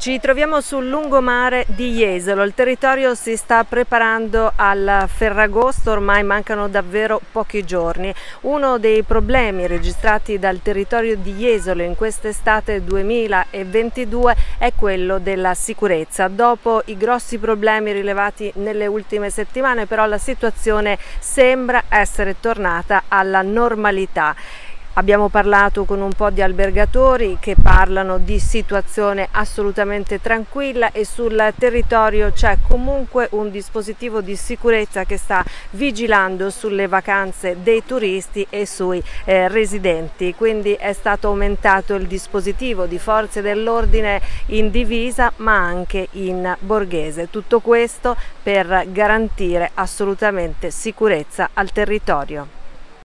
Ci troviamo sul lungomare di Jesolo, il territorio si sta preparando al Ferragosto, ormai mancano davvero pochi giorni. Uno dei problemi registrati dal territorio di Jesolo in quest'estate 2022 è quello della sicurezza. Dopo i grossi problemi rilevati nelle ultime settimane, però la situazione sembra essere tornata alla normalità. Abbiamo parlato con un po' di albergatori che parlano di situazione assolutamente tranquilla e sul territorio c'è comunque un dispositivo di sicurezza che sta vigilando sulle vacanze dei turisti e sui residenti. Quindi è stato aumentato il dispositivo di forze dell'ordine in divisa ma anche in borghese. Tutto questo per garantire assolutamente sicurezza al territorio.